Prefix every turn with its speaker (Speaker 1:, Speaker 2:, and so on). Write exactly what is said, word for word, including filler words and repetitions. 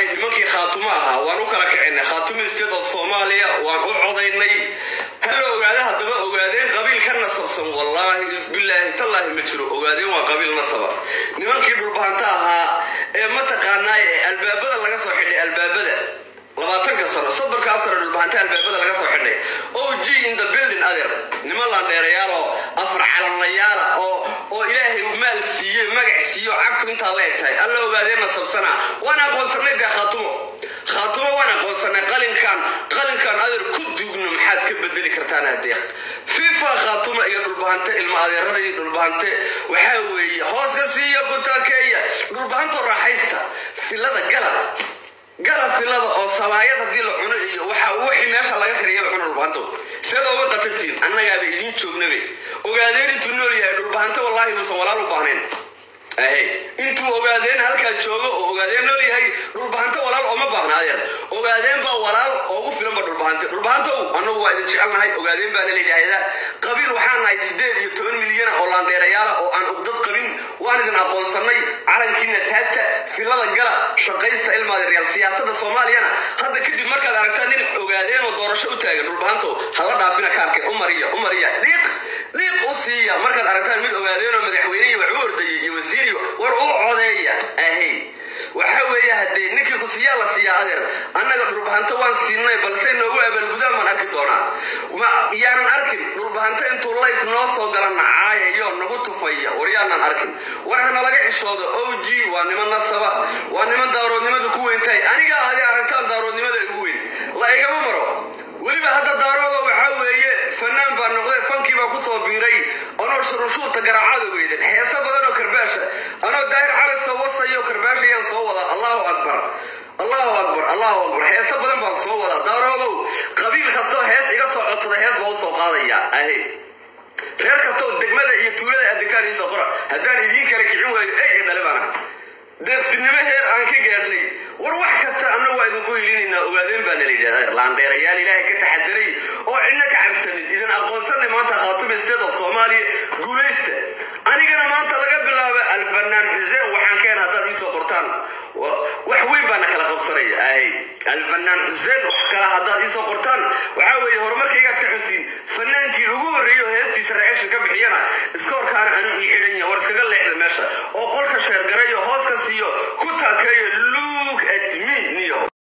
Speaker 1: nahay nimankii khaatumaha waan u kala kacinay khaatuma state of Soomaaliya waan u codaynay hal ogaada hadaba ogaadeen qabiil ka nasabsan wallahi billahi tallahi ma jiro ogaadeen waa qabiil nasaba nimankii dhulbaanta ahaa ee ma taqaanay albaabada laga soo xidhay albaabada labaatan ka sano soddon ka sano dhulbaanta albaabada laga soo xidhay oo ji in the building adeer niman la dheerayaalo afar calanlayaal oo oo ilaahay u maal siiyay magac siiyo cagtu inta leeytahay alla ogaadeen nasabsana wana qoonsanay da khaatumo khaatumo wana qoonsanay qalinkan qalinkan adeer ku duugno maxaad ka bedeli kartaan adeeq fifa khaatumo iyo dhulbaanta ilma adeerada iyo dhulbaanta waxa weeye hoos ka siiyo butakeeya dhulbaanta raaxaysta filada gala gala filada oo sabaayad hadii la cuno iyo waxa wixii meesha laga kariyo cuno dhulbaanto sida ugu qatantiin annaga ba idin joognabe ogaadeen intuu nool yahay dhulbaanta wallahi musan walaal u baahneen ahay intuu ogaadeen halka joogo oo ogaadeen nool yahay dhulbaanta walaal oo ma baahna adeer ogaadeen ba walaal oo ugu filan ba dhulbaanta dhulbaanta anagu waa idin jecelnahay ogaadeen baa leeyahay qabiil waxaan nahay sideed iyo toban milyan oo laan dheerayaal oo aan uqdad qabin waan idin aqoonsanay calankiina taagta filada gala shaqaysta ilmaada reer siyaasadda Soomaaliyana hadda kadib markaad aragtaan nin ogaadeen oo doorasho u taagan dhulbaanto hala dhaafina kaarka umariya umariya dhiiq dhiiq u siiya markaad aragtaan mid ogaadeen oo madaxweyne wax u ordayay iyo wasiir war u codeeya ahay waxa weeye hadee ninkii ku siyaa la siyaa adeer annaga dhulbaanta waan siinay balse noogu abal gudaan man arki doona ma yaanan arkin dhulbaanta intuu life noo soo galana caayayo nagu tufaya war yaanan arkin warana laga xishoodo O G waa niman nasaba waa niman daaroodnimada ku weyntahay aniga aadi aragtaan daaroodnimada ugu weyn la igama maro waliba hadda daarooda waxa weeye fanaan baa noqday fankii baa ku soo biiray anoo shuruushuurta garaacada weeydan heesa badan oo karbaasha anoo daahir cali soo wasayo karbaasha yaan soo wada Allahu akbar Allahu akbar Allahu akbar heesa badan baan soo wada daaroodo qabiil kasto hees iga soo codsada hees baa soo qaadaya ahay reer kasto degmada iyo tuulada adkaan isoo qora hadaan idin kala kicin waayo ay dhalibana deeqsinimo heer aan ka gaadhnay war wax kasta annagu waa idinku hilinayna ogaadeen baa la yiraahdaa laan dheerayaal ilaahay ka taxadiray oo cidna ka cabsanin idan aqoonsanay maanta khaatuma state of Soomaaliya guuleysta anigana maanta laga bilaabo alfanaan xuseen waxaan ka hadaad isoo qortaan wax weyn baan kala qabsanay ahay alfanaan xuseen wax kala hadaad isoo qortaan waxa